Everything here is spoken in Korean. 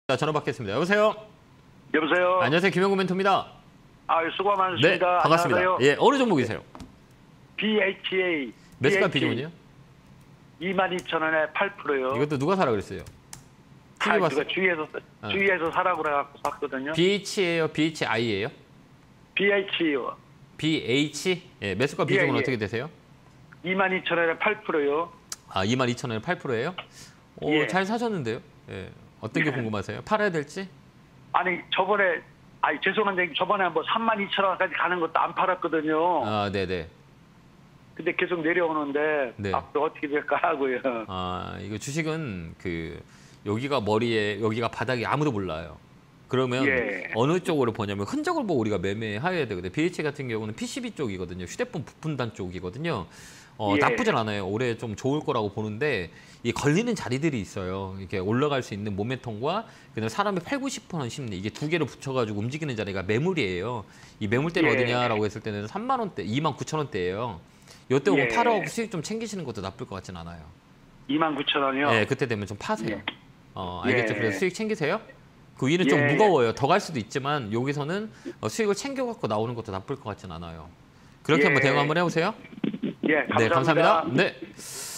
자, 전화 받겠습니다. 여보세요? 여보세요? 안녕하세요. 김영구 멘토입니다. 수고 많으십니다. 네, 반갑습니다. 안녕하세요. 예, 어느 종목이세요? BHA. 몇 시간 비중은요? 22,000원에 8%요. 이것도 누가 사라 그랬어요? TV 봤어요? 누가 주위에서 사라고 그래갖고 샀거든요. BH예요? BHI예요? BH요. BH? 예, 매수가 비중은 예. 어떻게 되세요? 22,000원에 8%요. 22,000원에 8%예요? 오, 예. 잘 사셨는데요? 예. 어떤 게 궁금하세요? 팔아야 될지? 아니 저번에 죄송한데 저번에 뭐 32,000원까지 가는 것도 안 팔았거든요. 네네. 근데 계속 내려오는데 네. 앞으로 어떻게 될까 하고요. 이거 주식은 여기가 머리에, 여기가 바닥이 아무도 몰라요. 그러면 예. 어느 쪽으로 보냐면 흔적을 보고 우리가 매매해야 되거든요. BH 같은 경우는 PCB 쪽이거든요. 휴대폰 부품단 쪽이거든요. 예. 나쁘진 않아요. 올해 좀 좋을 거라고 보는데 이 걸리는 자리들이 있어요. 이렇게 올라갈 수 있는 모멘텀과 그다음에 사람의 팔고 싶어하는 심리, 이게 두 개를 붙여가지고 움직이는 자리가 매물이에요. 이 매물대는 예. 어디냐라고 했을 때는 3만 원대, 29,000원대예요. 이때 오면 예. 팔아오고 수익 좀 챙기시는 것도 나쁠 것 같진 않아요. 29,000원이요? 네, 그때 되면 좀 파세요. 알겠죠? 예. 그래서 수익 챙기세요. 그 위는 좀 예. 무거워요. 더 갈 수도 있지만 여기서는 수익을 챙겨갖고 나오는 것도 나쁠 것 같진 않아요. 그렇게 예. 한번 대응 한번 해보세요. 예, 감사합니다. 네, 감사합니다. 네.